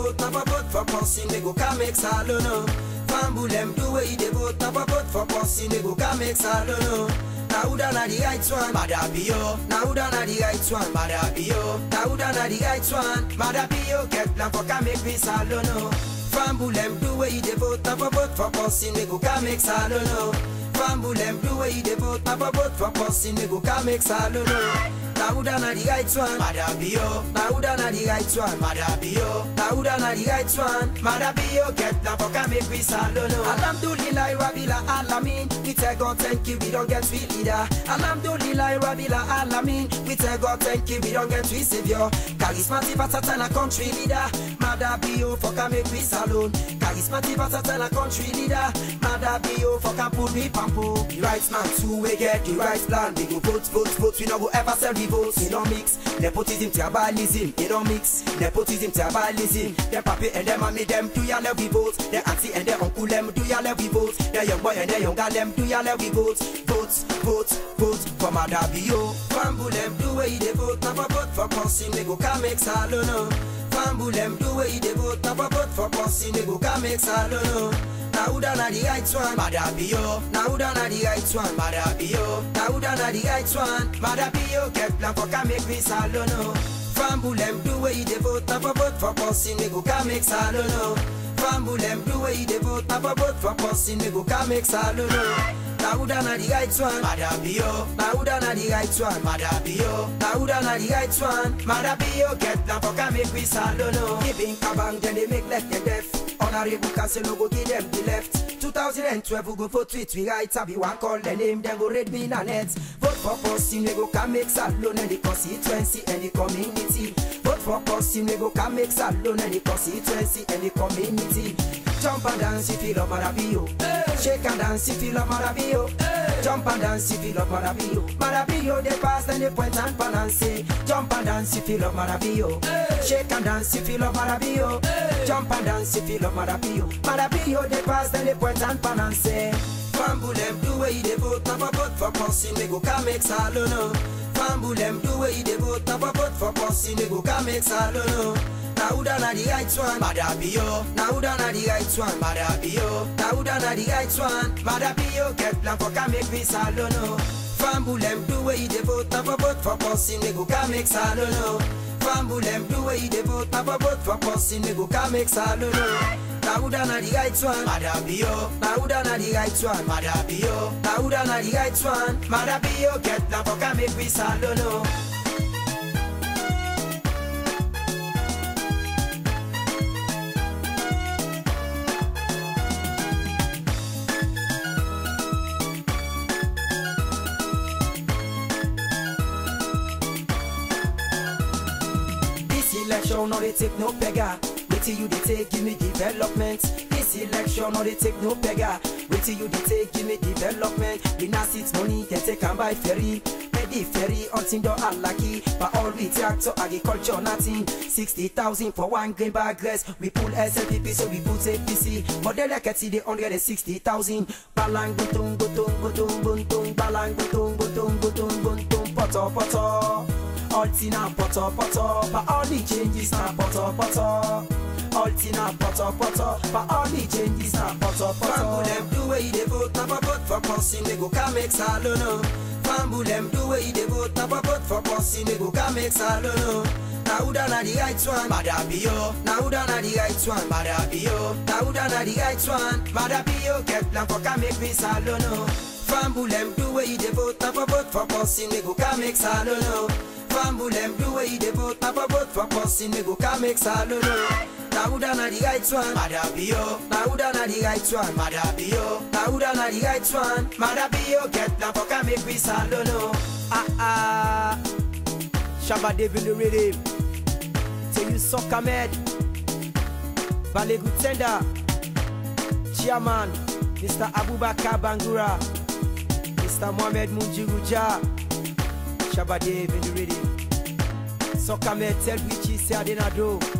vote, never vote for person, they go come make salono. Fambulem do way they vote, never vote for person, they go come make salono. Nauda na the right one, Madabio. Nauda na the right one, Madabio. Nauda na the right one, Madabio. Get plan for come make me salono. Fambulem do way they vote, never vote for person, they go come make salono. Fambulem do way they vote, never vote for person, they go come make salono. Nauda na the right one, Madabio. Nauda na the right one, Madabio. Nauda na the right one, Madabio. Get plan for come make me salono. Alhamdulillah, Rabila Alamin. We tell God thank you, we don't get sweet leader. Alhamdulillah, Rabila Alamin. We tell God thank you, we don't get sweet savior. Charismatic Patatana country leader. Madabio for come make me salon. Charismatic Patatana country leader. Madabio for come pull me pampo. The right man too, we get the right plan. We go vote, vote, vote. We no go ever sell the votes. We don't mix nepotism, tribalism. We don't mix nepotism, tribalism. Them papi and them mommy, them do ya let we vote. Them auntie and them uncle, them do ya let we vote. Them young boy and them young girl, them do ya let we vote. Vote, vote, vote for Madabio. Fambulem do way they vote, never vote for person, they go come make salono. Fambulem do way they vote, never vote for person, they go come make salono. Nauda na the right one, Madabio. Nauda na the right one, Madabio. Nauda na the right one, Madabio. Get plan for come make me salono. Fambulem do way they vote, never vote for person, they go come make salono. Fambulem do way they vote, never vote for person, they go come make salono. Nauda na the right one, Madabio. Nauda na the right one, Madabio. Nauda na the right one, Madabio. Get plan for come make me salono. Giving kabang, then they make left and deaf. Honorable Cancelo go give them the left. 2012 we go vote tweet we right. Abi one call the name, then go read me na net. Vote for person, we go come make salon and the constituency and the community. Vote for person, we go come make salon and the constituency and the community. Jump and dance if you love Madabio. Shake and dance if you love Madabio. Jump and dance if you love Madabio. Madabio they pass then they point and balance. Jump and dance if you love Madabio. Shake and dance if you love Madabio. Jump and dance if you love Madabio. Madabio they pass then they point and balance. Fambulem do way they vote, never vote for person, they go come make salono. Fambulem do way they vote, never vote for person, they go come make salono. Nauda na the right one, Madabio. Nauda na the right one, Madabio. Nauda na the right one, Madabio. Get plan for come make me salono. Fambulem do way they vote, never vote for person, they go come make salono. Fambulem do way they vote, never vote for person, they go come make salono. Nauda na the right one, Madabio. Nauda na the right one, Madabio. Nauda na the right one, Madabio. Get plan for come make me salono. Election, no they take no beggar. Wait till you they take, give me development. This election, no they take no beggar. Wait till you they take, give me development. We not sit money, can take and buy ferry. Ready ferry, hunting do unlucky. But all we tractor, agriculture, nothing. 60,000 for one green bag grass. We pull SLPP, so we put APC. Model like see the 160,000. Balang butung butung butung butung. Balang butung butung butung butung. Poto poto. All tina poto poto, but all the changes na poto poto. All tina poto poto, but all the changes na poto poto. Fambulem do way they vote, never vote for person, they go come make salono. Fambulem do way they vote, never vote for person, they go come make salono. Nauda na the right one, Madabio. Nauda na the right one, Madabio. Nauda na the right one, Madabio. Get plan for come make me salono. Fambulem do way they vote, never vote for person, they go come make salono. Fambulem do way they vote, never vote for person, they go come make salono. Nauda na the right one, Madabio. Nauda na the right one, Madabio. Nauda na the right one, Madabio. Get plan for come make me salono. Shabba David the rhythm. Tell you suck Ahmed. Balegu Tender. Chairman, Mr. Abubakar Bangura. Mr. Mohamed Munjiruja. Shabba David the rhythm. Suck Ahmed tell Richie say I didn't do.